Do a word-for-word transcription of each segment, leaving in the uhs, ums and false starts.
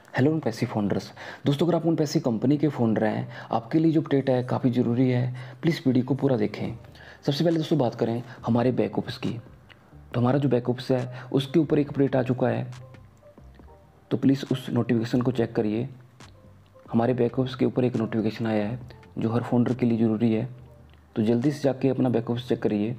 Hello उन पैसे फोनर्स। दोस्तों, अगर आप उन पैसे कंपनी के फोनर हैं, आपके लिए जो अपडेट है काफ़ी ज़रूरी है। प्लीज़ वीडियो को पूरा देखें। सबसे पहले दोस्तों बात करें हमारे बैकअप्स की। तो हमारा जो बैकअप्स है उसके ऊपर एक अपडेट आ चुका है, तो प्लीज़ उस नोटिफिकेशन को चेक करिए। हमारे बैकअप्स के ऊपर एक नोटिफिकेशन आया है जो हर फोनर के लिए ज़रूरी है, तो जल्दी से जाके अपना बैकअप्स चेक करिए।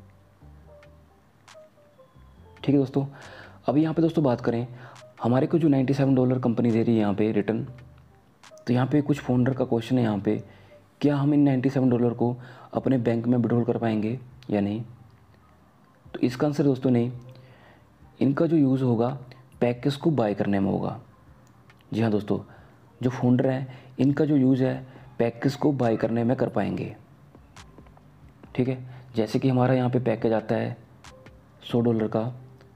ठीक है दोस्तों, अभी यहाँ पे दोस्तों बात करें हमारे को जो सत्तानवे डॉलर कंपनी दे रही है यहाँ पे रिटर्न। तो यहाँ पे कुछ फोनर का क्वेश्चन है यहाँ पे, क्या हम इन सत्तानवे डॉलर को अपने बैंक में विड्रॉल कर पाएंगे या नहीं। तो इसका आंसर दोस्तों नहीं। इनका जो यूज़ होगा पैकेज को बाय करने में होगा। जी हाँ दोस्तों, जो फोनर हैं इनका जो यूज़ है पैकेज को बाय करने में कर पाएंगे। ठीक है, जैसे कि हमारा यहाँ पे पैकेज आता है सौ डॉलर का,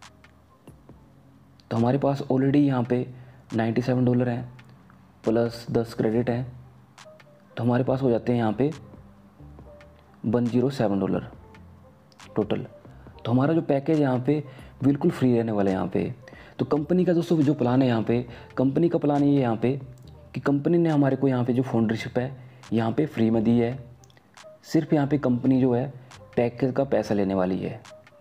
तो हमारे पास ऑलरेडी यहाँ पे सत्तानवे डॉलर हैं प्लस दस क्रेडिट हैं, तो हमारे पास हो जाते हैं यहाँ पे एक सौ सात डॉलर टोटल। तो हमारा जो पैकेज यहाँ पे बिल्कुल फ्री रहने वाला है यहाँ पे। तो कंपनी का दोस्तों जो प्लान है यहाँ पे, कंपनी का प्लान ये है यहाँ पे कि कंपनी ने हमारे को यहाँ पे जो फोनरशिप है यहाँ पे फ्री में दी है। सिर्फ यहाँ पे कंपनी जो है पैकेज का पैसा लेने वाली है,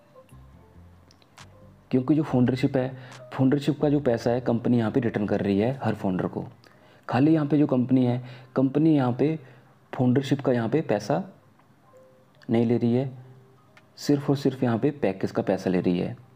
क्योंकि जो फोनरशिप है फोनरशिप का जो पैसा है कंपनी यहाँ पे रिटर्न कर रही है हर फोनर को। खाली यहाँ पे जो कंपनी है, कंपनी यहाँ पे फोनरशिप का यहाँ पे पैसा नहीं ले रही है, सिर्फ और सिर्फ यहाँ पे पैकेज का पैसा ले रही है।